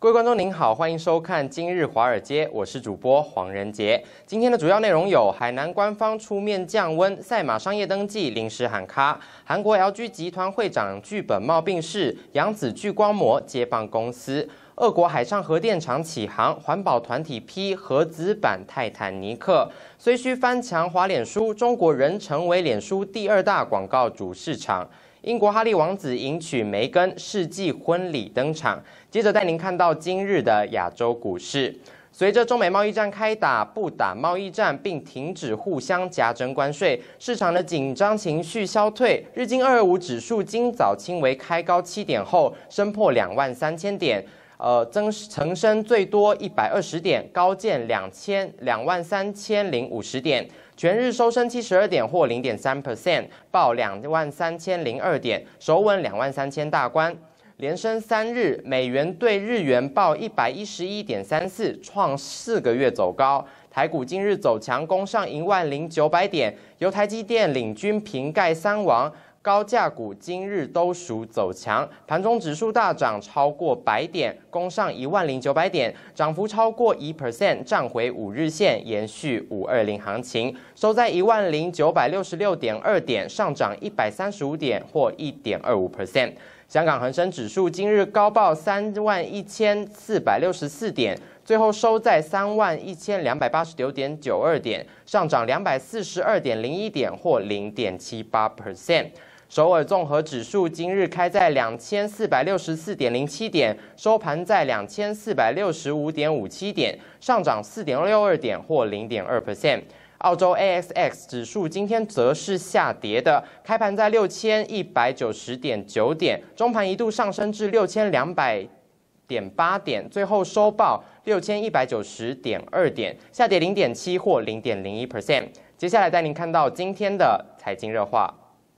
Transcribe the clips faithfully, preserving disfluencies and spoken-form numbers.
各位观众您好，欢迎收看今日华尔街，我是主播黄仁杰。今天的主要内容有：海南官方出面降温，赛马商业登记临时喊卡；韩国 L G 集团会长具本茂病逝，扬子聚光膜接棒公司；俄国海上核电厂起航，环保团体批核子版泰坦尼克。虽需翻墙滑脸书，中国仍成为脸书第二大广告主市场。 英国哈利王子迎娶梅根世纪婚礼登场。接着带您看到今日的亚洲股市。随着中美贸易战开打，不打贸易战并停止互相加征关税，市场的紧张情绪消退。日经二二五指数今早轻微开高七点后，升破两万三千点。 呃，增曾升最多一百二十点，高见两千两万三千零五十点，全日收升七十二点或零点三 percent， 报两万三千零二点，守稳两万三千大关。连升三日，美元对日元报一百一十一点三四，创四个月走高。台股今日走强，攻上一万零九百点，由台积电领军平盖三王。 高价股今日都属走强，盘中指数大涨超过百点，攻上一万零九百点，涨幅超过一 percent， 站回五日线，延续五二零行情，收在一万零九百六十六点二点，上涨一百三十五点或一点二五 percent。 香港恒生指数今日高报三万一千四百六十四点。 最后收在三万一千两百八十九点九二点，上涨两百四十二点零一点或零点七八 percent。首尔综合指数今日开在两千四百六十四点零七点，收盘在两千四百六十五点五七点，上涨四点六二点或零点二 percent。 澳洲 A S X 指数今天则是下跌的，开盘在六千一百九十点九点，中盘一度上升至六千两百点八点，最后收报 六千一百九十点二点，下跌零点七或零点零一 percent。接下来带您看到今天的财经热话。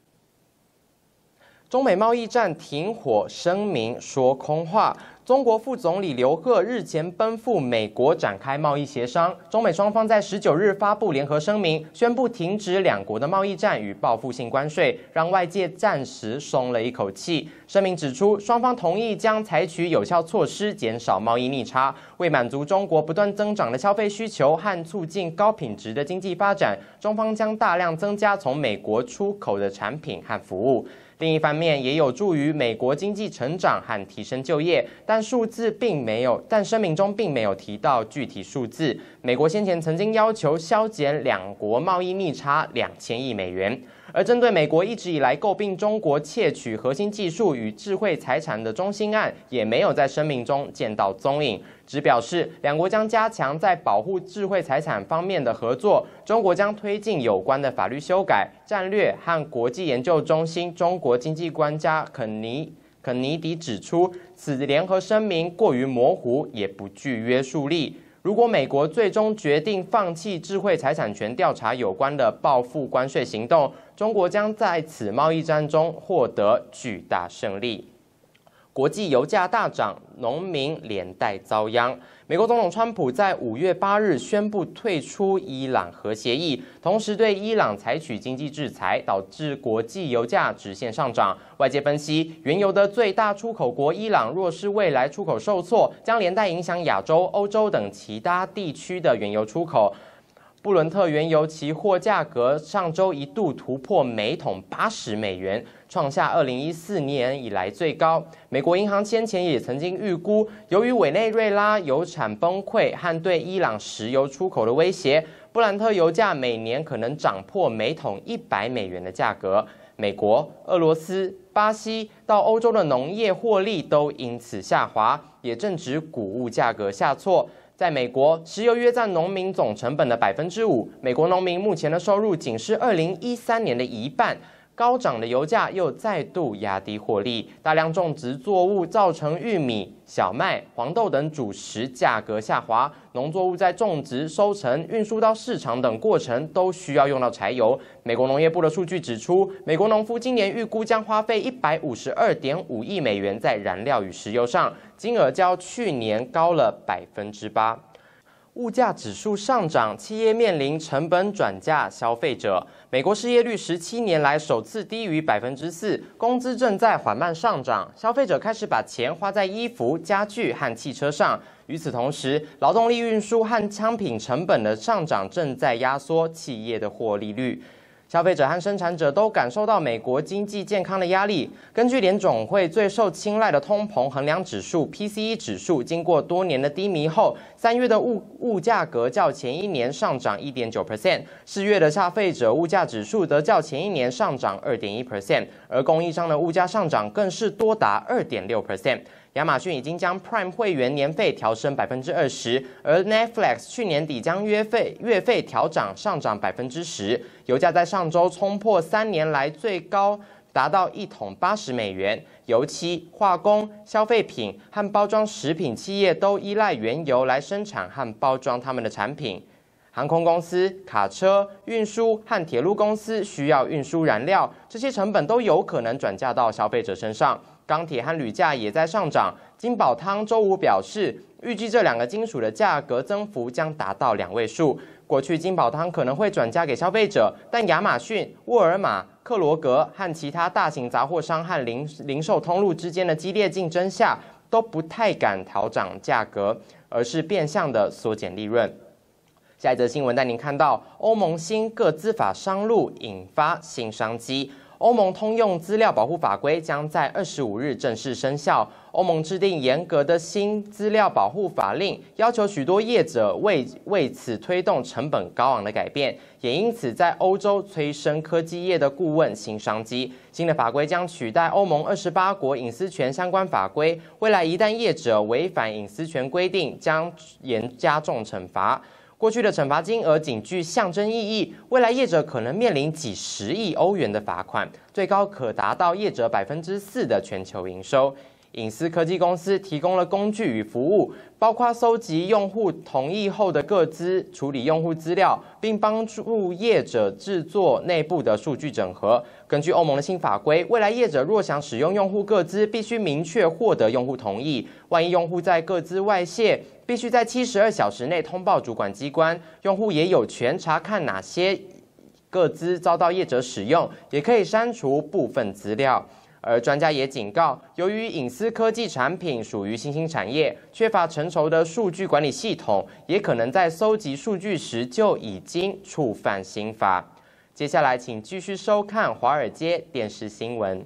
中美贸易战停火声明说空话。 中国副总理刘鹤日前奔赴美国展开贸易协商，中美双方在十九日发布联合声明，宣布停止两国的贸易战与报复性关税，让外界暂时松了一口气。声明指出，双方同意将采取有效措施减少贸易逆差，为满足中国不断增长的消费需求和促进高品质的经济发展，中方将大量增加从美国出口的产品和服务。 另一方面，也有助于美国经济成长和提升就业，但数字并没有，但声明中并没有提到具体数字。美国先前曾经要求削减两国贸易逆差两千亿美元，而针对美国一直以来诟病中国窃取核心技术与智慧财产的中兴案，也没有在声明中见到踪影。 只表示两国将加强在保护智慧财产方面的合作，中国将推进有关的法律修改、战略和国际研究中心中国经济专家肯尼肯尼迪指出，此联合声明过于模糊，也不具约束力。如果美国最终决定放弃智慧财产权调查有关的报复关税行动，中国将在此贸易战中获得巨大胜利。 国际油价大涨，农民连带遭殃。美国总统川普在五月八日宣布退出伊朗核协议，同时对伊朗采取经济制裁，导致国际油价直线上涨。外界分析，原油的最大出口国伊朗若是未来出口受挫，将连带影响亚洲、欧洲等其他地区的原油出口。 布伦特原油期货价格上周一度突破每桶八十美元，创下二零一四年以来最高。美国银行先前也曾经预估，由于委内瑞拉油产崩溃和对伊朗石油出口的威胁，布兰特油价每年可能涨破每桶一百美元的价格。美国、俄罗斯、巴西到欧洲的农业获利都因此下滑，也正值谷物价格下挫。 在美国，石油约占农民总成本的百分之五。美国农民目前的收入仅是二零一三年的一半。高涨的油价又再度压低获利，大量种植作物造成玉米、小麦、黄豆等主食价格下滑。农作物在种植、收成、运输到市场等过程都需要用到柴油。美国农业部的数据指出，美国农夫今年预估将花费一百五十二点五亿美元在燃料与石油上，金额较去年高了百分之八。 物价指数上涨，企业面临成本转嫁消费者。美国失业率十七年来首次低于百分之四，工资正在缓慢上涨，消费者开始把钱花在衣服、家具和汽车上。与此同时，劳动力运输和商品成本的上涨正在压缩企业的获利率。消费者和生产者都感受到美国经济健康的压力。根据联总会最受青睐的通膨衡量指数 P C E 指数，经过多年的低迷后，三月的物物价格较前一年上涨 百分之一点九， 四月的消费者物价指数则较前一年上涨 百分之二点一， 而供应商的物价上涨更是多达 百分之二点六。亚马逊已经将 Prime 会员年费调升 百分之二十， 而 Netflix 去年底将月费月费调涨上涨 百分之十。油价在上周冲破三年来最高，达到一桶八十美元。油漆、化工、消费品和包装食品企业都依赖原油来生产和包装他们的产品。航空公司、卡车、运输和铁路公司需要运输燃料，这些成本都有可能转嫁到消费者身上。钢铁和铝价也在上涨。金宝汤周五表示，预计这两个金属的价格增幅将达到两位数。过去金宝汤可能会转嫁给消费者，但亚马逊、沃尔玛、克罗格和其他大型杂货商和零零售通路之间的激烈竞争下，都不太敢调涨价格，而是变相的缩减利润。下一则新闻带您看到，欧盟新个资法上路，引发新商机。欧盟通用资料保护法规将在二十五日正式生效。欧盟制定严格的新资料保护法令，要求许多业者为为此推动成本高昂的改变，也因此在欧洲催生科技业的顾问新商机。新的法规将取代欧盟二十八国隐私权相关法规，未来一旦业者违反隐私权规定，将严加重惩罚。过去的惩罚金额仅具象征意义，未来业者可能面临几十亿欧元的罚款，最高可达到业者百分之四的全球营收。隐私科技公司提供了工具与服务，包括搜集用户同意后的个资、处理用户资料，并帮助业者制作内部的数据整合。根据欧盟的新法规，未来业者若想使用用户个资，必须明确获得用户同意。万一用户在个资外泄，必须在七十二小时内通报主管机关。用户也有权查看哪些个资遭到业者使用，也可以删除部分资料。而专家也警告，由于隐私科技产品属于新兴产业，缺乏成熟的数据管理系统，也可能在搜集数据时就已经触犯新法。接下来，请继续收看华尔街电视新闻。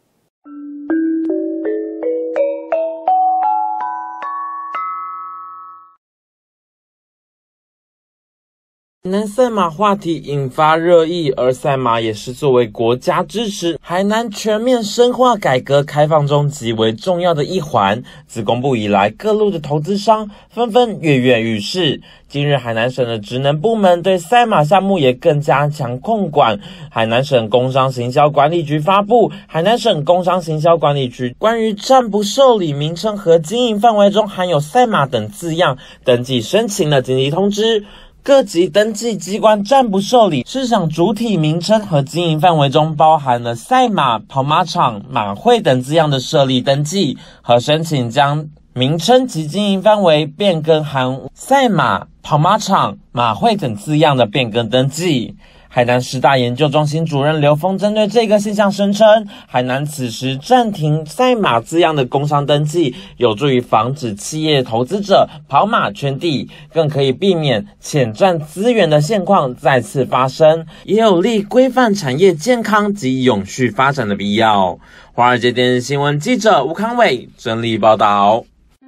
海南赛马话题引发热议，而赛马也是作为国家支持海南全面深化改革开放中极为重要的一环。自公布以来，各路的投资商纷纷跃跃欲试。今日海南省的职能部门对赛马项目也更加强控管。海南省工商行销管理局发布《海南省工商行销管理局关于暂不受理名称和经营范围中含有赛马等字样登记申请的紧急通知》。各级登记机关暂不受理市场主体名称和经营范围中包含了赛马、跑马场、马会等字样的设立登记和申请将名称及经营范围变更含赛马、跑马场、马会等字样的变更登记。海南师大研究中心主任刘峰针对这个现象声称，海南此时暂停赛马字样的工商登记，有助于防止企业投资者跑马圈地，更可以避免潜占资源的现况再次发生，也有利规范产业健康及永续发展的必要。华尔街电视新闻记者吴康伟整理报道。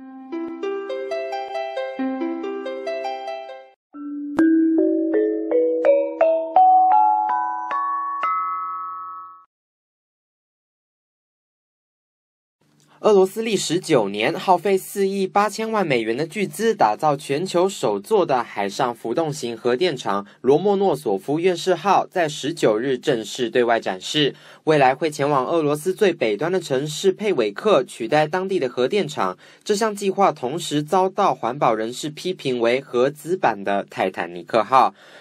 俄罗斯历时九年，耗费四亿八千万美元的巨资，打造全球首座的海上浮动型核电厂罗莫诺索夫院士号，在十九日正式对外展示。未来会前往俄罗斯最北端的城市佩韦克，取代当地的核电厂。这项计划同时遭到环保人士批评为核子版的泰坦尼克号。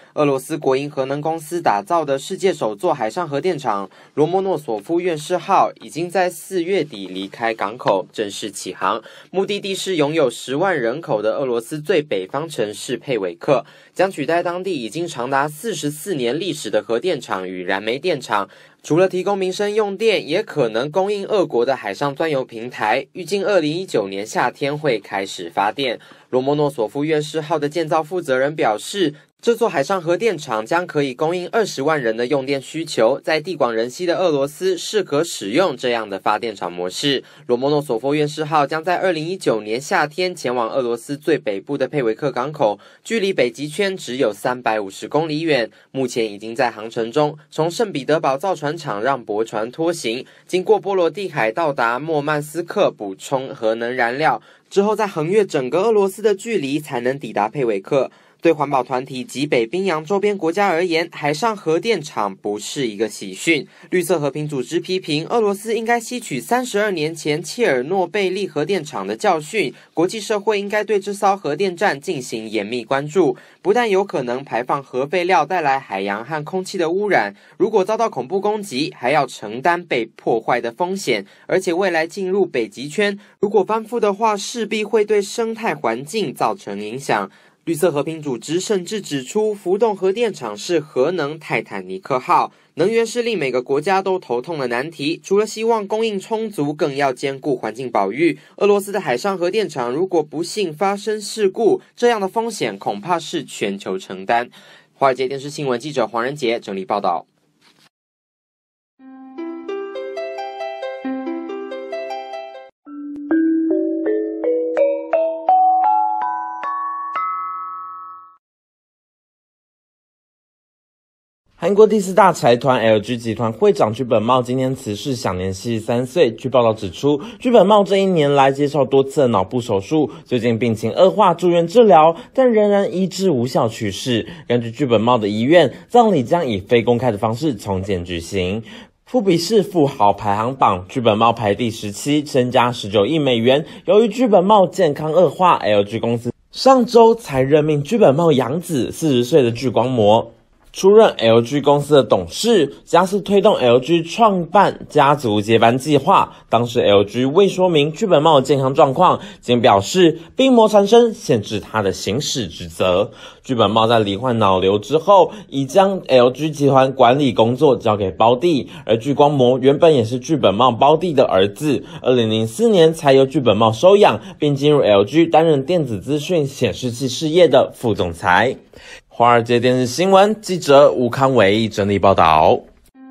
俄罗斯国营核能公司打造的世界首座海上核电厂罗摩诺索夫院士号已经在四月底离开港口，正式起航。目的地是拥有十万人口的俄罗斯最北方城市佩韦克，将取代当地已经长达四十四年历史的核电厂与燃煤电厂。除了提供民生用电，也可能供应俄国的海上钻油平台，预计二零一九年夏天会开始发电。罗摩诺索夫院士号的建造负责人表示，这座海上核电厂将可以供应二十万人的用电需求，在地广人稀的俄罗斯适可使用这样的发电厂模式。罗摩诺索夫院士号将在二零一九年夏天前往俄罗斯最北部的佩韦克港口，距离北极圈只有三百五十公里远，目前已经在航程中。从圣彼得堡造船厂让驳船拖行，经过波罗的海到达莫曼斯克补充核能燃料，之后再横越整个俄罗斯的距离才能抵达佩韦克。对环保团体及北冰洋周边国家而言，海上核电厂不是一个喜讯。绿色和平组织批评俄罗斯应该吸取三十二年前切尔诺贝利核电厂的教训，国际社会应该对这艘核电站进行严密关注。不但有可能排放核废料带来海洋和空气的污染，如果遭到恐怖攻击，还要承担被破坏的风险。而且未来进入北极圈，如果翻覆的话，势必会对生态环境造成影响。绿色和平组织甚至指出，浮动核电厂是核能泰坦尼克号。能源是令每个国家都头痛的难题，除了希望供应充足，更要兼顾环境保育。俄罗斯的海上核电厂如果不幸发生事故，这样的风险恐怕是全球承担。华尔街电视新闻记者黄仁杰整理报道。 韩国第四大财团 L G 集团会长具本茂今天辞世，享年七十三岁。据报道指出，具本茂这一年来接受多次的脑部手术，最近病情恶化，住院治疗，但仍然医治无效去世。根据具本茂的遗愿，葬礼将以非公开的方式从简举行。富比士富豪排行榜，具本茂排第十七，身家十九亿美元。由于具本茂健康恶化 ，L G 公司上周才任命具本茂养子四十岁的具光模出任 L G 公司的董事，加速推动 L G 创办家族接班计划。当时 L G 未说明具本茂的健康状况，仅表示病魔缠身，限制他的行使职责。具本茂在罹患脑瘤之后，已将 L G 集团管理工作交给胞弟，而具光模原本也是具本茂胞弟的儿子。二零零四年才由具本茂收养，并进入 L G 担任电子资讯显示器事业的副总裁。华尔街电视新闻记者吴康伟整理报道。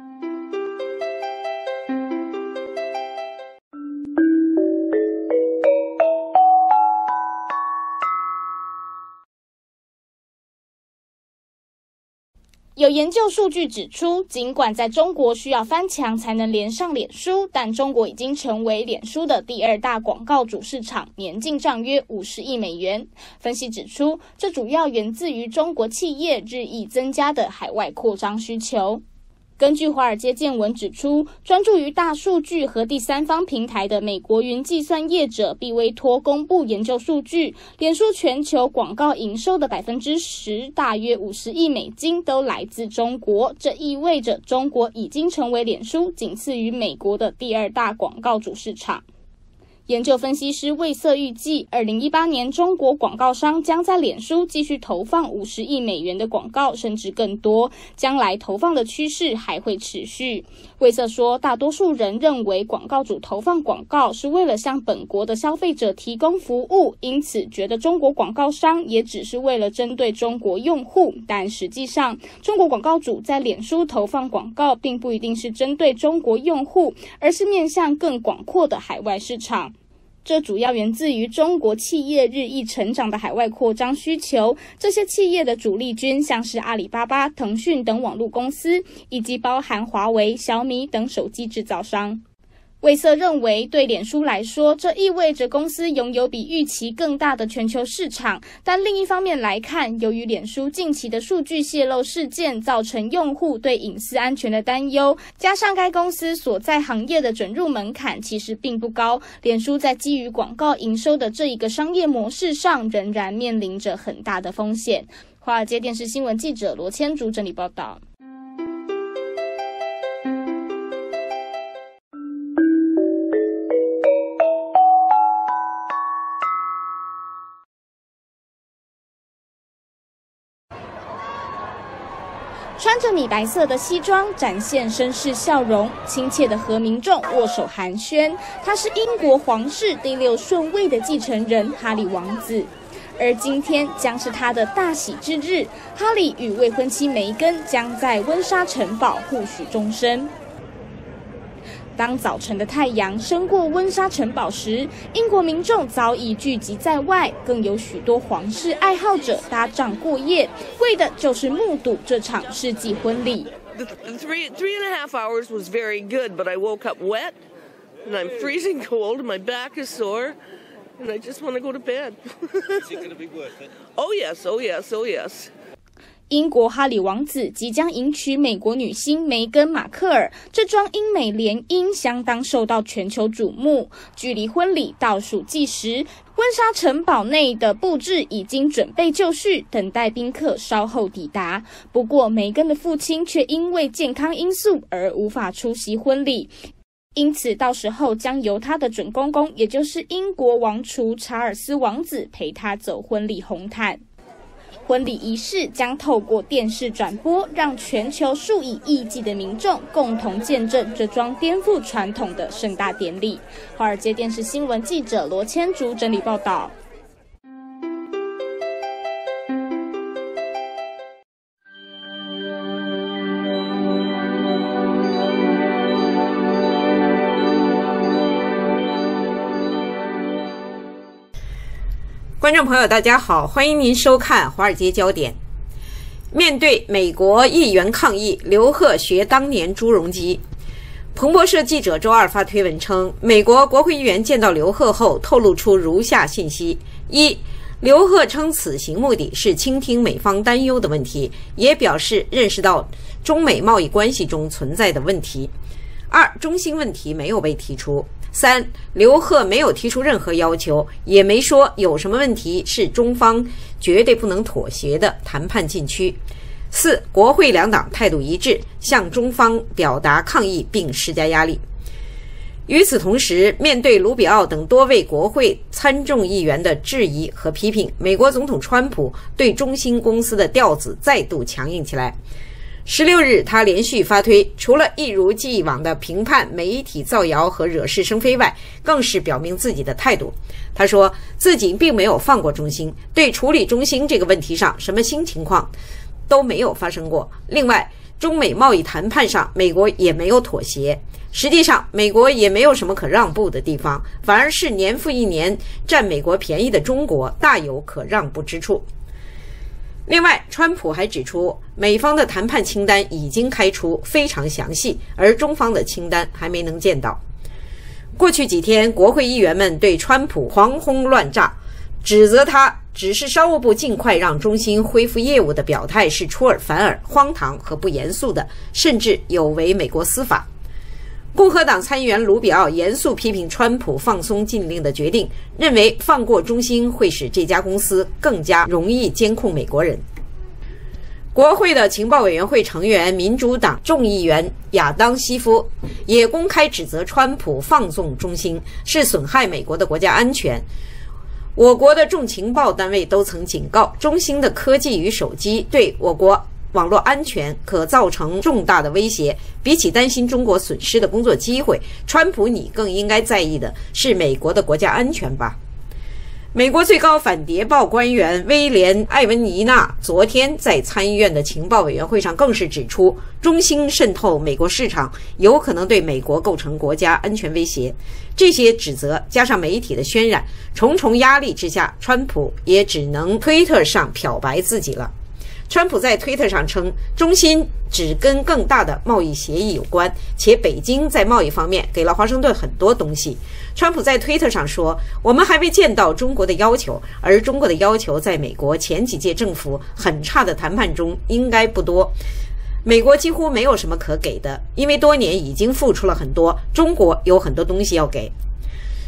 有研究数据指出，尽管在中国需要翻墙才能连上脸书，但中国已经成为脸书的第二大广告主市场，年进账约五十亿美元。分析指出，这主要源自于中国企业日益增加的海外扩张需求。根据华尔街见闻指出，专注于大数据和第三方平台的美国云计算业者必威托公布研究数据，脸书全球广告营收的 百分之十， 大约五十亿美金都来自中国。这意味着中国已经成为脸书仅次于美国的第二大广告主市场。研究分析师魏瑟预计，二零一八年中国广告商将在脸书继续投放五十亿美元的广告，甚至更多。将来投放的趋势还会持续。魏瑟说，大多数人认为广告主投放广告是为了向本国的消费者提供服务，因此觉得中国广告商也只是为了针对中国用户。但实际上，中国广告主在脸书投放广告并不一定是针对中国用户，而是面向更广阔的海外市场。这主要源自于中国企业日益成长的海外扩张需求。这些企业的主力军像是阿里巴巴、腾讯等网络公司，以及包含华为、小米等手机制造商。魏瑟认为，对脸书来说，这意味着公司拥有比预期更大的全球市场。但另一方面来看，由于脸书近期的数据泄露事件造成用户对隐私安全的担忧，加上该公司所在行业的准入门槛其实并不高，脸书在基于广告营收的这一个商业模式上，仍然面临着很大的风险。 华尔街电视新闻记者罗千竹整理报道。穿着米白色的西装，展现绅士笑容，亲切的和民众握手寒暄。他是英国皇室第六顺位的继承人哈里王子，而今天将是他的大喜之日。哈里与未婚妻梅根将在温莎城堡互许终身。当早晨的太阳升过温莎城堡时，英国民众早已聚集在外，更有许多皇室爱好者搭帐过夜，为的就是目睹这场世纪婚礼。 The three three and a half hours was very good, but I woke up wet, and I'm freezing cold, and my back is sore, and I just want to go to bed. Is it going to be worth it? Oh yes, oh yes, oh yes. 英国哈里王子即将迎娶美国女星梅根·马克尔，这桩英美联姻相当受到全球瞩目。距离婚礼倒数计时，温莎城堡内的布置已经准备就绪，等待宾客稍后抵达。不过，梅根的父亲却因为健康因素而无法出席婚礼。因此，到时候将由他的准公公，也就是英国王储查尔斯王子陪他走婚礼红毯。婚礼仪式将透过电视转播，让全球数以亿计的民众共同见证这桩颠覆传统的盛大典礼。华尔街电视新闻记者罗千竹整理报道。 观众朋友大家好，欢迎您收看华尔街焦点。面对美国议员抗议，刘鹤学当年朱镕基。彭博社记者周二发推文称，美国国会议员见到刘鹤后透露出如下信息：一、刘鹤称此行目的是倾听美方担忧的问题，也表示认识到中美贸易关系中存在的问题。二、中兴问题没有被提出。三、刘鹤没有提出任何要求，也没说有什么问题是中方绝对不能妥协的谈判禁区。四、国会两党态度一致，向中方表达抗议并施加压力。与此同时，面对卢比奥等多位国会参众议员的质疑和批评，美国总统川普对中兴公司的调子再度强硬起来。十六日，他连续发推，除了一如既往的评判媒体造谣和惹是生非外，更是表明自己的态度。他说自己并没有放过中兴，对处理中兴这个问题上什么新情况都没有发生过。另外，中美贸易谈判上，美国也没有妥协。实际上，美国也没有什么可让步的地方，反而是年复一年占美国便宜的中国大有可让步之处。另外，川普还指出，美方的谈判清单已经开出，非常详细，而中方的清单还没能见到。过去几天，国会议员们对川普狂轰乱炸，指责他只是商务部尽快让中兴恢复业务的表态是出尔反尔、荒唐和不严肃的，甚至有违美国司法。共和党参议员卢比奥严肃批评川普放松禁令的决定，认为放过中兴会使这家公司更加容易监控美国人。国会的情报委员会成员民主党众议员亚当·西夫也公开指责川普放纵中兴是损害美国的国家安全。我国的众情报单位都曾警告，中兴的科技与手机对我国网络安全可造成重大的威胁。比起担心中国损失的工作机会，川普你更应该在意的是美国的国家安全吧。美国最高反谍报官员威廉·艾文尼纳昨天在参议院的情报委员会上更是指出，中兴渗透美国市场有可能对美国构成国家安全威胁。这些指责加上媒体的渲染，重重压力之下，川普也只能推特上漂白自己了。川普在推特上称，中兴只跟更大的贸易协议有关，且北京在贸易方面给了华盛顿很多东西。川普在推特上说，我们还未见到中国的要求，而中国的要求在美国前几届政府很差的谈判中应该不多。美国几乎没有什么可给的，因为多年已经付出了很多，中国有很多东西要给。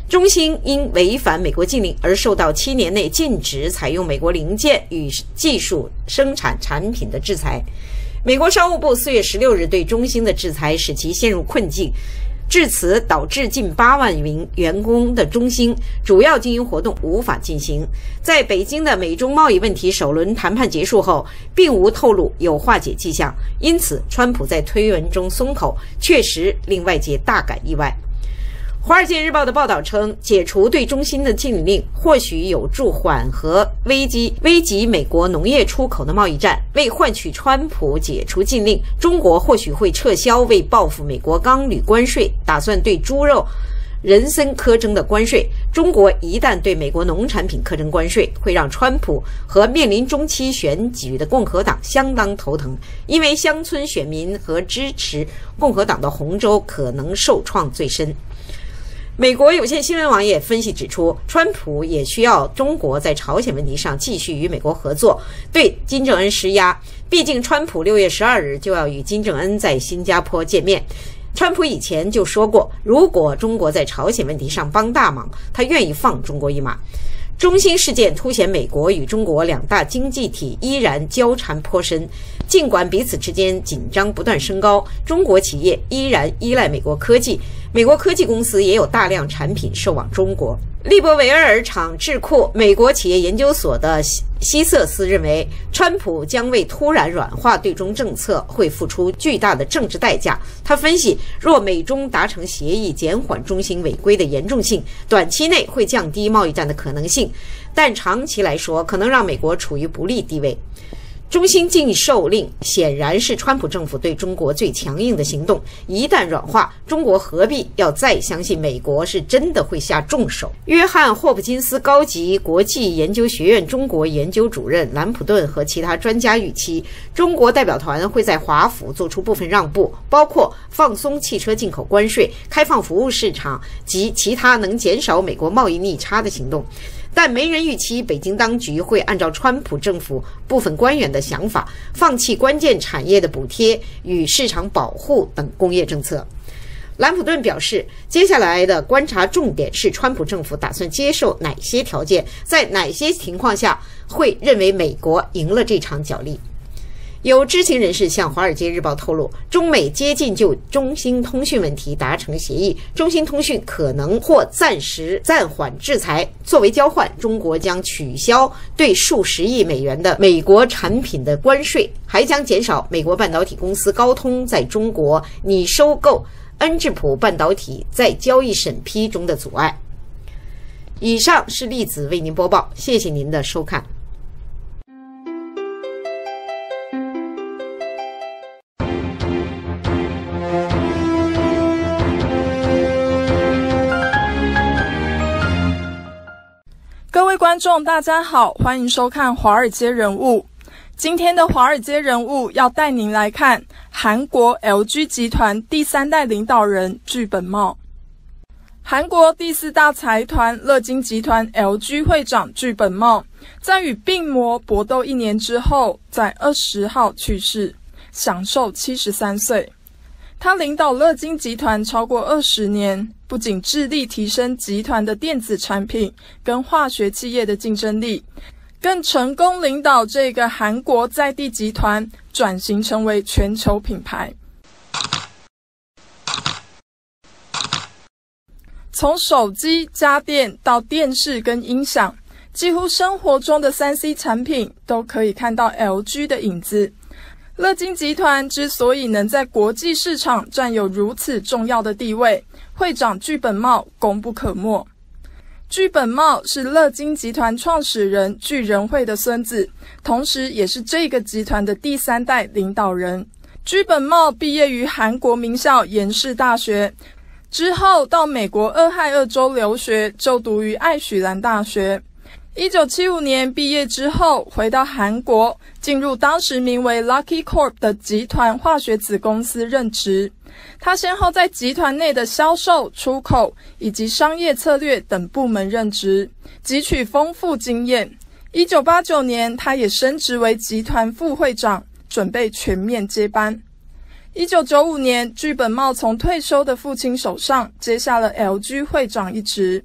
中兴因违反美国禁令而受到七年内禁止采用美国零件与技术生产产品的制裁。美国商务部四月十六日对中兴的制裁使其陷入困境，至此导致近八万名员工的中兴主要经营活动无法进行。在北京的美中贸易问题首轮谈判结束后，并无透露有化解迹象，因此川普在推文中松口，确实令外界大感意外。《华尔街日报》的报道称，解除对中兴的禁令或许有助缓和危机危及美国农业出口的贸易战。为换取川普解除禁令，中国或许会撤销为报复美国钢铝关税，打算对猪肉、人参苛征的关税。中国一旦对美国农产品苛征关税，会让川普和面临中期选举的共和党相当头疼，因为乡村选民和支持共和党的红州可能受创最深。美国有线新闻网也分析指出，川普也需要中国在朝鲜问题上继续与美国合作，对金正恩施压。毕竟川普六月十二日就要与金正恩在新加坡见面。川普以前就说过，如果中国在朝鲜问题上帮大忙，他愿意放中国一马。中兴事件凸显美国与中国两大经济体依然交缠颇深，尽管彼此之间紧张不断升高，中国企业依然依赖美国科技，美国科技公司也有大量产品售往中国。利伯维尔厂智库美国企业研究所的希瑟斯认为，川普将为突然软化对中政策会付出巨大的政治代价。他分析，若美中达成协议，减缓中兴违规的严重性，短期内会降低贸易战的可能性，但长期来说可能让美国处于不利地位。中兴禁售令显然是川普政府对中国最强硬的行动，一旦软化，中国何必要再相信美国是真的会下重手？约翰霍普金斯高级国际研究学院中国研究主任兰普顿和其他专家预期，中国代表团会在华府做出部分让步，包括放松汽车进口关税、开放服务市场及其他能减少美国贸易逆差的行动。但没人预期北京当局会按照川普政府部分官员的想法，放弃关键产业的补贴与市场保护等工业政策。兰普顿表示，接下来的观察重点是川普政府打算接受哪些条件，在哪些情况下会认为美国赢了这场角力。有知情人士向《华尔街日报》透露，中美接近就中兴通讯问题达成协议，中兴通讯可能或暂时暂缓制裁。作为交换，中国将取消对数十亿美元的美国产品的关税，还将减少美国半导体公司高通在中国拟收购恩智浦半导体在交易审批中的阻碍。以上是栗子为您播报，谢谢您的收看。 各位观众大家好，欢迎收看华尔街人物。今天的华尔街人物要带您来看韩国 L G 集团第三代领导人具本茂。韩国第四大财团乐金集团 L G 会长具本茂在与病魔搏斗一年之后，在二十号去世，享寿七十三岁。他领导乐金集团超过二十年，不仅致力提升集团的电子产品跟化学企业的竞争力，更成功领导这个韩国在地集团转型成为全球品牌。从手机、家电到电视跟音响，几乎生活中的 三 C 产品都可以看到 L G 的影子。乐金集团之所以能在国际市场占有如此重要的地位，会长具本茂功不可没。具本茂是乐金集团创始人具仁惠的孙子，同时也是这个集团的第三代领导人。具本茂毕业于韩国名校延世大学，之后到美国俄亥俄州留学，就读于艾许兰大学。一九七五年毕业之后，回到韩国，进入当时名为 Lucky Corp 的集团化学子公司任职。他先后在集团内的销售、出口以及商业策略等部门任职，汲取丰富经验。一九八九年，他也升职为集团副会长，准备全面接班。一九九五年，具本茂从退休的父亲手上接下了 L G 会长一职。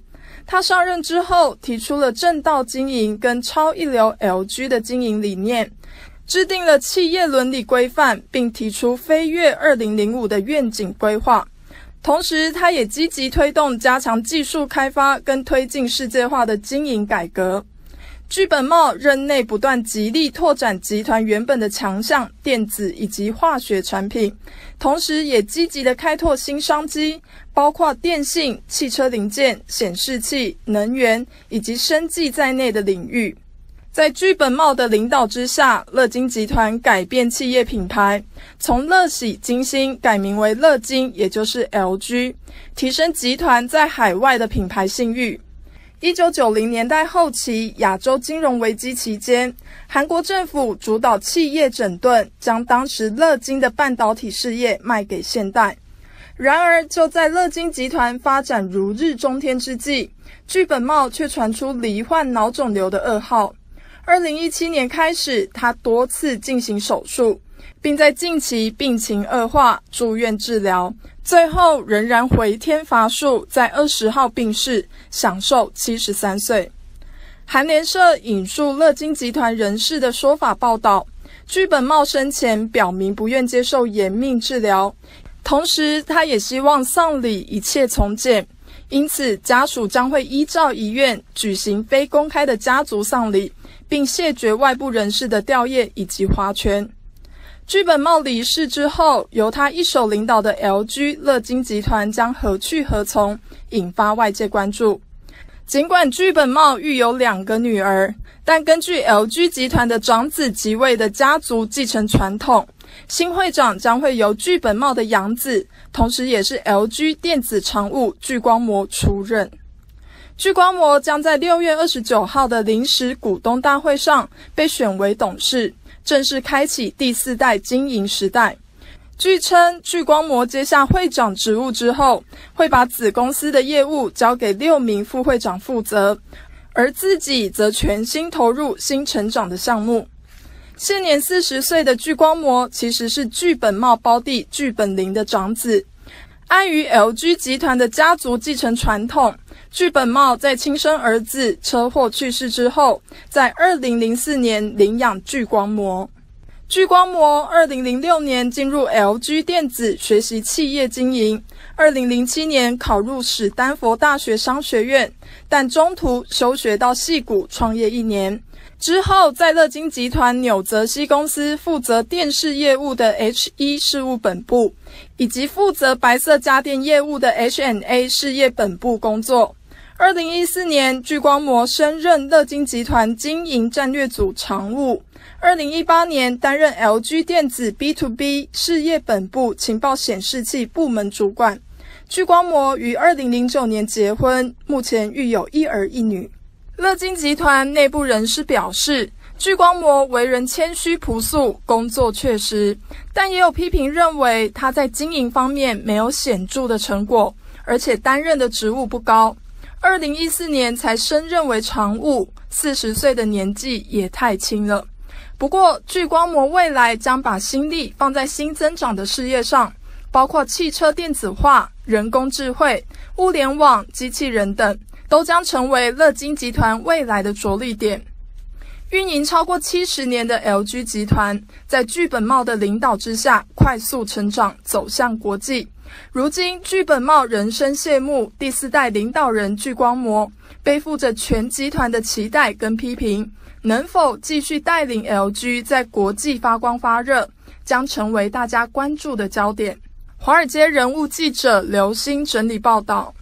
他上任之后，提出了正道经营跟超一流 L G 的经营理念，制定了企业伦理规范，并提出飞跃二零零五的愿景规划。同时，他也积极推动加强技术开发跟推进世界化的经营改革。剧本茂任内不断极力拓展集团原本的强项电子以及化学产品，同时也积极的开拓新商机，包括电信、汽车零件、显示器、能源以及生技在内的领域。在剧本茂的领导之下，乐金集团改变企业品牌，从乐喜金星改名为乐金，也就是 L G， 提升集团在海外的品牌信誉。一九九零年代后期，亚洲金融危机期间，韩国政府主导企业整顿，将当时乐金的半导体事业卖给现代。然而，就在乐金集团发展如日中天之际，剧本茂却传出罹患脑肿瘤的噩耗。二零一七年开始，他多次进行手术，并在近期病情恶化，住院治疗，最后仍然回天乏术，在二十号病逝，享寿七十三岁。韩联社引述乐金集团人士的说法报道，剧本茂生前表明不愿接受延命治疗，同时他也希望丧礼一切从简，因此家属将会依照遗愿举行非公开的家族丧礼，并谢绝外部人士的吊唁以及划拳。剧本茂离世之后，由他一手领导的 L G 乐金集团将何去何从，引发外界关注。尽管剧本茂育有两个女儿，但根据 L G 集团的长子即位的家族继承传统，新会长将会由剧本茂的养子，同时也是 L G 电子常务具光模出任。具光模将在六月二十九号的临时股东大会上被选为董事，正式开启第四代经营时代。据称，具光模接下会长职务之后，会把子公司的业务交给六名副会长负责，而自己则全心投入新成长的项目。现年四十岁的具光模其实是剧本茂胞弟具本林的长子。碍于 L G 集团的家族继承传统，具本茂在亲生儿子车祸去世之后，在二零零四年领养具光模。具光模二零零六年进入 L G 电子学习企业经营，二零零七年考入史丹佛大学商学院，但中途休学到矽谷创业一年。之后在乐金集团纽泽西公司负责电视业务的 H 一 事务本部，以及负责白色家电业务的 H and A 事业本部工作。二零一四年，具光模升任乐金集团经营战略组常务。二零一八年担任 L G 电子 B to B 事业本部情报显示器部门主管。具光模于二零零九年结婚，目前育有一儿一女。乐金集团内部人士表示，具光模为人谦虚朴素，工作确实，但也有批评认为他在经营方面没有显著的成果，而且担任的职务不高。二零一四年才升任为常务，四十岁的年纪也太轻了。不过，具光模未来将把心力放在新增长的事业上，包括汽车电子化、人工智慧、物联网、机器人等，都将成为乐金集团未来的着力点。运营超过七十年的 L G 集团，在具本茂的领导之下快速成长，走向国际。如今具本茂人生谢幕，第四代领导人具光模背负着全集团的期待跟批评，能否继续带领 L G 在国际发光发热，将成为大家关注的焦点。华尔街人物记者刘星整理报道。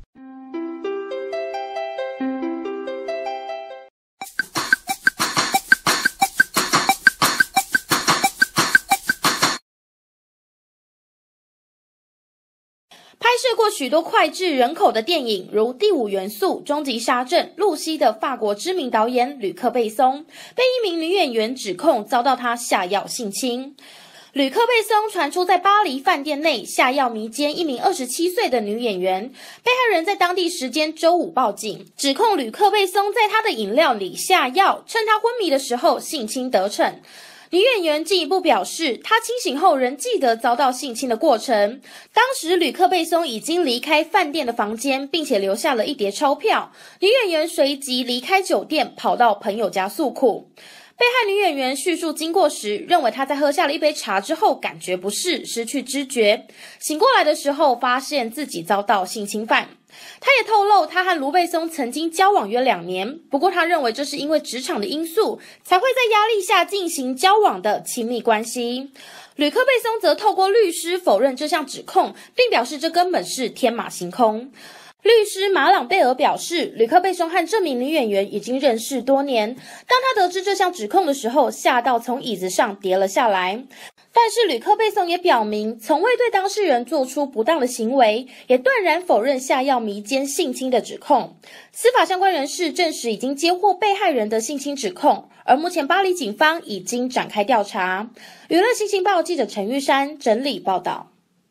拍摄过许多脍炙人口的电影，如《第五元素》《终极杀阵》《露西》的法国知名导演吕克·贝松，被一名女演员指控遭到他下药性侵。吕克·贝松传出在巴黎饭店内下药迷奸一名二十七岁的女演员，被害人在当地时间周五报警，指控吕克·贝松在他的饮料里下药，趁他昏迷的时候性侵得逞。 女演员进一步表示，她清醒后仍记得遭到性侵的过程。当时吕克贝松已经离开饭店的房间，并且留下了一叠钞票。女演员随即离开酒店，跑到朋友家诉苦。被害女演员叙述经过时，认为她在喝下了一杯茶之后感觉不适，失去知觉。醒过来的时候，发现自己遭到性侵犯。她也透露，她和卢贝松曾经交往约两年，不过她认为这是因为职场的因素，才会在压力下进行交往的亲密关系。吕克贝松则透过律师否认这项指控，并表示这根本是天马行空。律师马朗贝尔表示，吕克贝松和这名女演员已经认识多年。当他得知这项指控的时候，吓到从椅子上跌了下来。但是吕克贝松也表明，从未对当事人做出不当的行为，也断然否认下药迷奸性侵的指控。司法相关人士证实已经接获被害人的性侵指控，而目前巴黎警方已经展开调查。娱乐新星报记者陈玉山整理报道。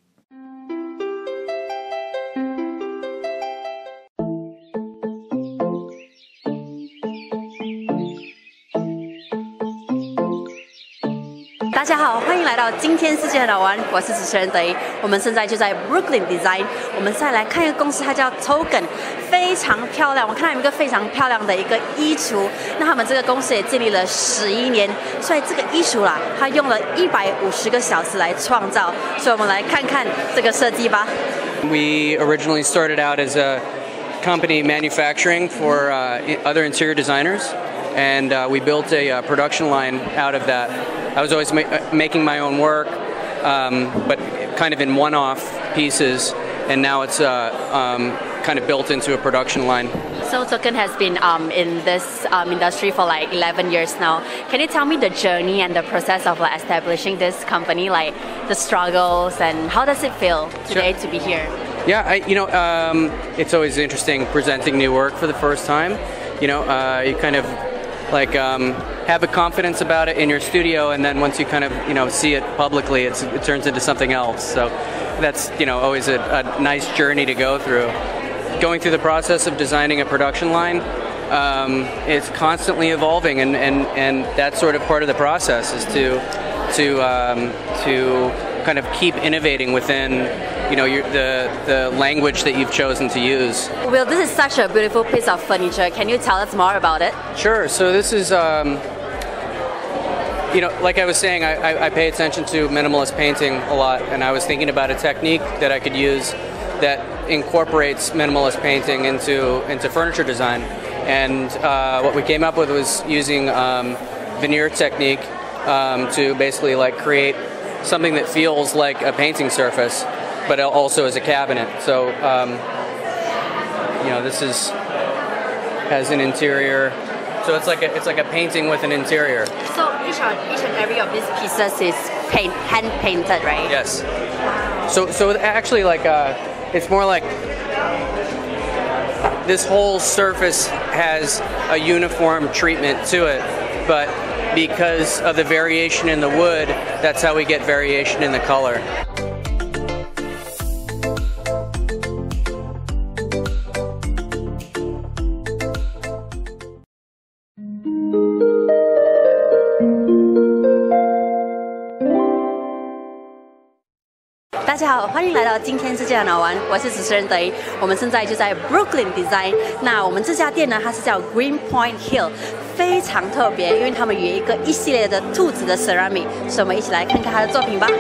大家好，欢迎来到今天世界很好玩，我是主持人德一。我们现在就在 Brooklyn Design， 我们再来看一个公司，它叫 Token， 非常漂亮。我看到有一个非常漂亮的一个衣橱，那他们这个公司也建立了十一年，所以这个衣橱啦，它用了一百五十个小时来创造。所以我们来看看这个设计吧。 We originally started out as a company manufacturing for uh, other interior designers, and uh, we built a uh, production line out of that. I was always ma making my own work, um, but kind of in one-off pieces, and now it's uh, um, kind of built into a production line. So Token has been um, in this um, industry for like eleven years now. Can you tell me the journey and the process of like establishing this company, like the struggles, and how does it feel today Sure. to be here? Yeah, I, you know, um, it's always interesting presenting new work for the first time. You know, uh, you kind of like um, have a confidence about it in your studio, and then once you kind of you know see it publicly, it's, it turns into something else. So that's you know always a, a nice journey to go through. Going through the process of designing a production line, um, it's constantly evolving, and, and, and that's sort of part of the process is to to um, to kind of keep innovating within you know your, the the language that you've chosen to use. Well, this is such a beautiful piece of furniture. Can you tell us more about it? Sure. So this is, um, you know, like I was saying, I, I, I pay attention to minimalist painting a lot, and I was thinking about a technique that I could use that incorporates minimalist painting into into furniture design. And uh, what we came up with was using um, veneer technique um, to basically like create something that feels like a painting surface, but also as a cabinet. So, um, you know, this is has an interior. So it's like a, it's like a painting with an interior. So each and, each and every of these pieces is paint, hand painted, right? Yes. So so actually, like, uh, it's more like this whole surface has a uniform treatment to it, but because of the variation in the wood, that's how we get variation in the color. Hello， 大家好，欢迎来到今天世界很好玩，我是主持人德一。我们现在就在 Brooklyn Design。那我们这家店呢，它是叫 Green Point Hill， 非常特别，因为他们有一个一系列的兔子的 ceramic， 所以我们一起来看看它的作品吧。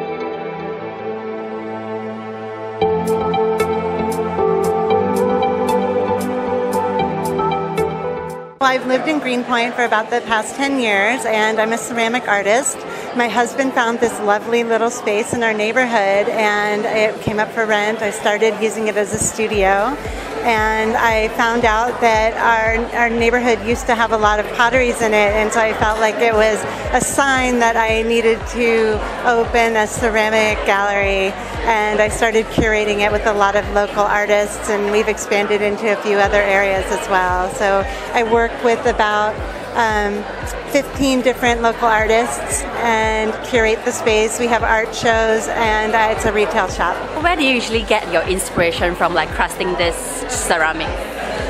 I've lived in Greenpoint for about the past ten years, and I'm a ceramic artist. My husband found this lovely little space in our neighborhood, and it came up for rent. I started using it as a studio, and I found out that our, our neighborhood used to have a lot of potteries in it, and so I felt like it was a sign that I needed to open a ceramic gallery, and I started curating it with a lot of local artists, and we've expanded into a few other areas as well. So I work with about um, fifteen different local artists and curate the space. We have art shows, and uh, it's a retail shop. Where do you usually get your inspiration from, like crafting this ceramic?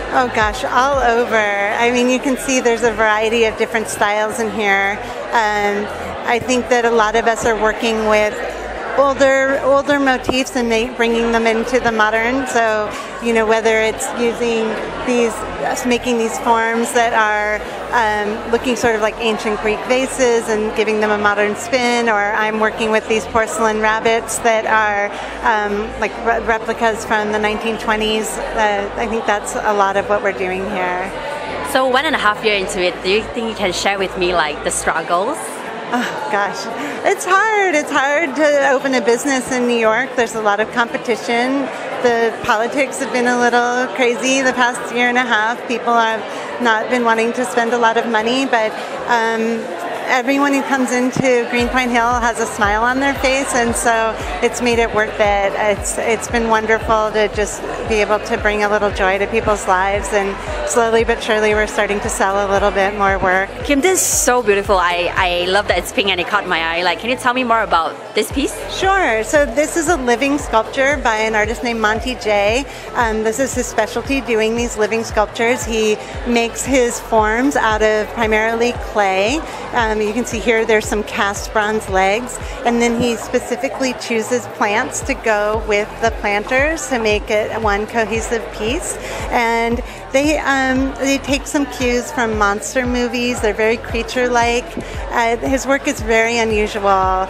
Oh gosh, all over. I mean, you can see there's a variety of different styles in here. Um, I think that a lot of us are working with older older motifs and make, bringing them into the modern. So, you know, whether it's using these, making these forms that are um, looking sort of like ancient Greek vases and giving them a modern spin, or I'm working with these porcelain rabbits that are um, like re replicas from the nineteen twenties. Uh, I think that's a lot of what we're doing here. So one and a half year into it, do you think you can share with me like the struggles? Oh gosh, it's hard. It's hard to open a business in New York. There's a lot of competition. The politics have been a little crazy the past year and a half. People have not been wanting to spend a lot of money, but um, everyone who comes into Greenpoint Hill has a smile on their face, and so it's made it worth it. It's it's been wonderful to just be able to bring a little joy to people's lives, and slowly but surely we're starting to sell a little bit more work. Kim, this is so beautiful. I, I love that it's pink and it caught my eye. Like, can you tell me more about this piece? Sure. So this is a living sculpture by an artist named Monty J. Um, this is his specialty, doing these living sculptures. He makes his forms out of primarily clay. Um, you can see here there's some cast bronze legs, and then he specifically chooses plants to go with the planters to make it one cohesive piece. And they um, they take some cues from monster movies. They're very creature-like. Uh, his work is very unusual,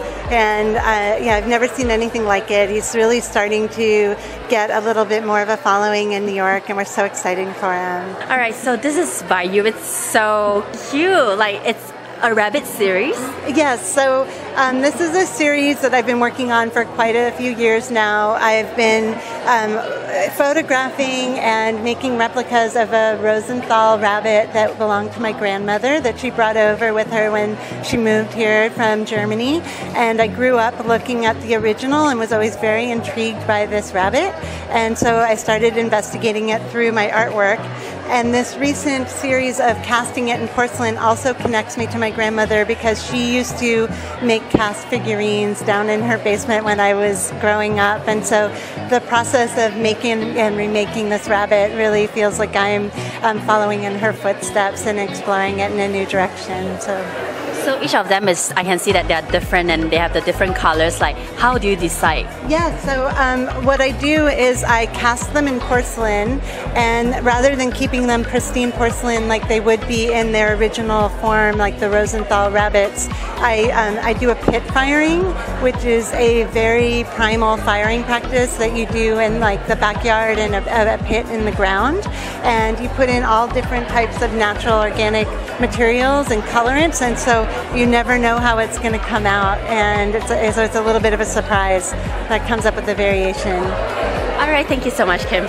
and uh, yeah, I've never seen anything like it. He's really starting to get a little bit more of a following in New York, and we're so excited for him. All right, so this is by you. It's so cute. Like, it's a rabbit series? Yes, so um, this is a series that I've been working on for quite a few years now. I've been um, photographing and making replicas of a Rosenthal rabbit that belonged to my grandmother that she brought over with her when she moved here from Germany. And I grew up looking at the original and was always very intrigued by this rabbit. And so I started investigating it through my artwork. And this recent series of casting it in porcelain also connects me to my grandmother, because she used to make cast figurines down in her basement when I was growing up. And so the process of making and remaking this rabbit really feels like I'm um, following in her footsteps and exploring it in a new direction. So. So each of them is, I can see that they are different and they have the different colors. Like, how do you decide? Yeah, so um, what I do is I cast them in porcelain, and rather than keeping them pristine porcelain like they would be in their original form, like the Rosenthal rabbits, I, um, I do a pit firing, which is a very primal firing practice that you do in like the backyard in a, a pit in the ground. And you put in all different types of natural organic materials and colorants, and so you never know how it's going to come out, and it's a, so it's a little bit of a surprise that comes up with the variation. All right, thank you so much, Kim.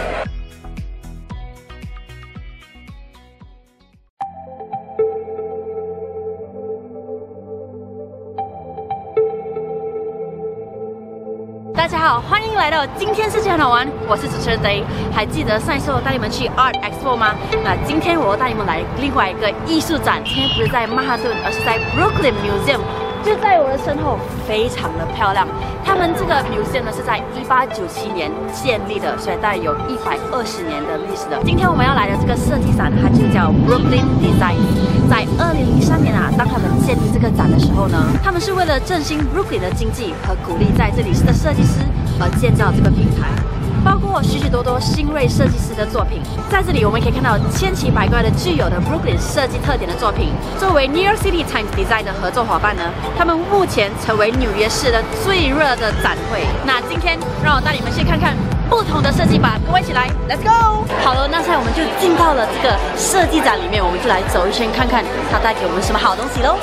大家好，欢迎来到今天世界很好玩，我是主持人 Day。还记得上一次我带你们去 Art Expo 吗？那今天我要带你们来另外一个艺术展，今天不是在曼哈顿，而是在 Brooklyn Museum， 就在我的身后，非常的漂亮。他们这个 museum 呢是在一八九七年建立的，所以大概有一百二十年的历史了。今天我们要来的这个设计展，它就叫 Brooklyn Design。在二零零三年啊，当他们建立这个展的时候呢，他们是为了振兴 Brooklyn 的经济和鼓励在这里的设计师而建造这个品牌。包括许许多多新锐设计师的作品，在这里我们可以看到千奇百怪的具有的 Brooklyn 设计特点的作品。作为 New York City Times Design 的合作伙伴呢，他们目前成为纽约市的最热的展会。那今天让我带你们先看看不同的设计吧，跟我一起来 ，Let's go！ 好了，那现在我们就进到了这个设计展里面，我们就来走一圈看看它带给我们什么好东西喽。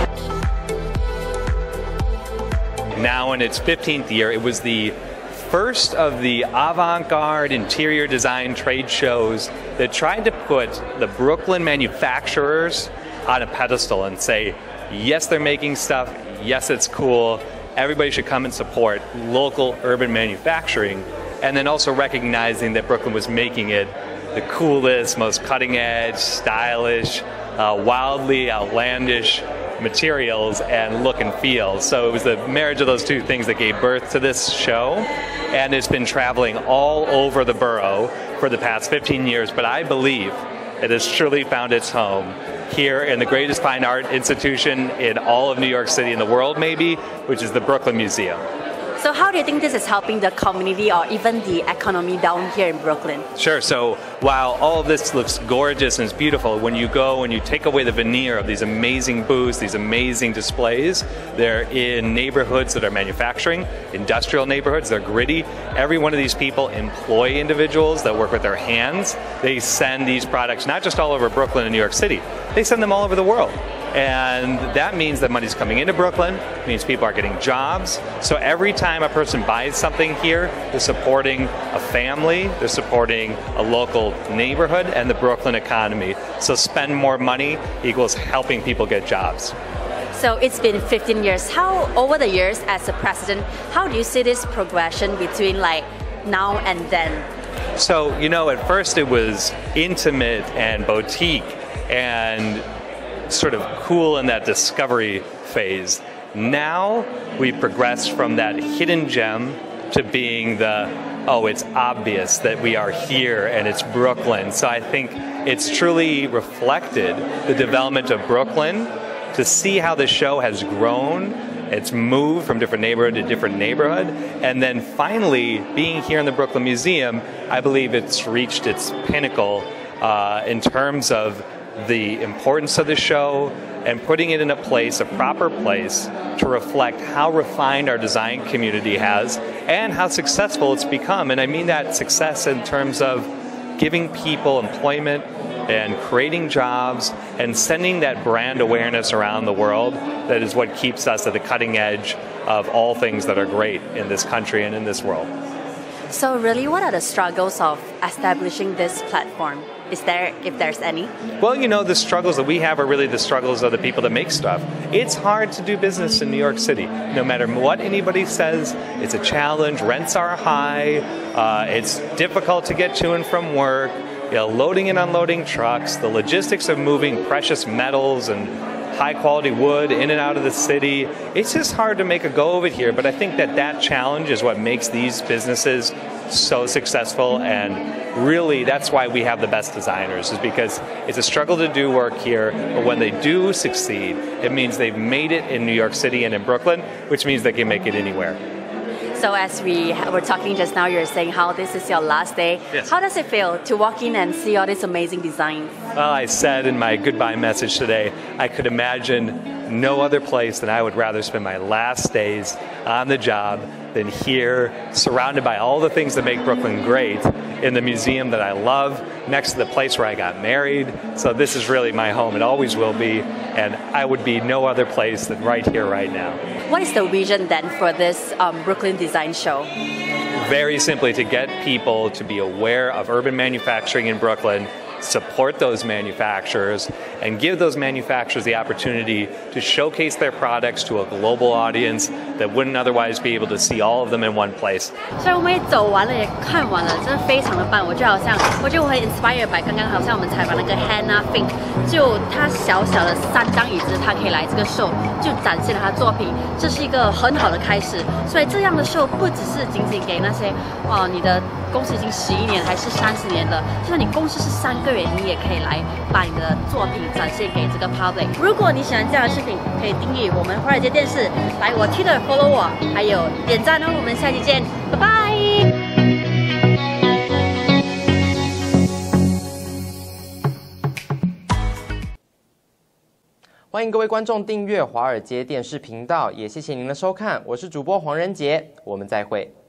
Now in its fifteenth year, it was the first of the avant-garde interior design trade shows that tried to put the Brooklyn manufacturers on a pedestal and say, yes, they're making stuff, yes, it's cool, everybody should come and support local urban manufacturing, and then also recognizing that Brooklyn was making it the coolest, most cutting edge, stylish, uh, wildly outlandish materials and look and feel. So it was the marriage of those two things that gave birth to this show. And it's been traveling all over the borough for the past fifteen years. But I believe it has truly found its home here in the greatest fine art institution in all of New York City, in the world maybe, which is the Brooklyn Museum. So how do you think this is helping the community or even the economy down here in Brooklyn? Sure. So while all of this looks gorgeous and it's beautiful, when you go and you take away the veneer of these amazing booths, these amazing displays, they're in neighborhoods that are manufacturing, industrial neighborhoods, they're gritty. Every one of these people employ individuals that work with their hands. They send these products not just all over Brooklyn and New York City, they send them all over the world. And that means that money's coming into Brooklyn, means people are getting jobs. So every time a person buys something here, they're supporting a family, they're supporting a local neighborhood and the Brooklyn economy. So spend more money equals helping people get jobs. So it's been fifteen years. How, over the years as a president, how do you see this progression between like now and then? So, you know, at first it was intimate and boutique and sort of cool in that discovery phase. Now we've progressed from that hidden gem to being the, oh, it's obvious that we are here and it's Brooklyn. So I think it's truly reflected the development of Brooklyn to see how the show has grown. It's moved from different neighborhood to different neighborhood. And then finally, being here in the Brooklyn Museum, I believe it's reached its pinnacle uh, in terms of the importance of the show and putting it in a place, a proper place, to reflect how refined our design community has and how successful it's become. And I mean that success in terms of giving people employment and creating jobs and sending that brand awareness around the world. That is what keeps us at the cutting edge of all things that are great in this country and in this world. So really, what are the struggles of establishing this platform? Is there, if there's any? Well, you know, the struggles that we have are really the struggles of the people that make stuff. It's hard to do business in New York City. No matter what anybody says, it's a challenge. Rents are high. Uh, it's difficult to get to and from work. You know, loading and unloading trucks, the logistics of moving precious metals and high quality wood in and out of the city. It's just hard to make a go of it here, but I think that that challenge is what makes these businesses so successful, and really that's why we have the best designers, is because it's a struggle to do work here, but when they do succeed, it means they've made it in New York City and in Brooklyn, which means they can make it anywhere. So as we were talking just now, you're saying how this is your last day. Yes. How does it feel to walk in and see all these amazing designs? Well, I said in my goodbye message today, I could imagine no other place that I would rather spend my last days on the job than here, surrounded by all the things that make Brooklyn great, in the museum that I love, next to the place where I got married. So this is really my home. It always will be, and I would be no other place than right here, right now. What is the vision then for this um, Brooklyn Design Show? Very simply, to get people to be aware of urban manufacturing in Brooklyn, support those manufacturers, and give those manufacturers the opportunity to showcase their products to a global audience that wouldn't otherwise be able to see all of them in one place. 所以我们也走完了，也看完了，真的非常的棒。我就好像，我觉得我很 inspired by 刚刚好像我们采访那个 Hannah Fink， 就她小小的三张椅子，她可以来这个 show， 就展现了她作品，这是一个很好的开始。所以这样的 show 不只是仅仅给那些哦，你的公司已经十一年还是三十年了，就算你公司是三个月，你也可以来把你的作品展现给这个 public。如果你喜欢这样的视频，可以订阅我们华尔街电视，来我 Twitter follow 我，还有点赞哦。我们下期见，拜拜。 欢迎各位观众订阅华尔街电视频道，也谢谢您的收看，我是主播黄仁杰，我们再会。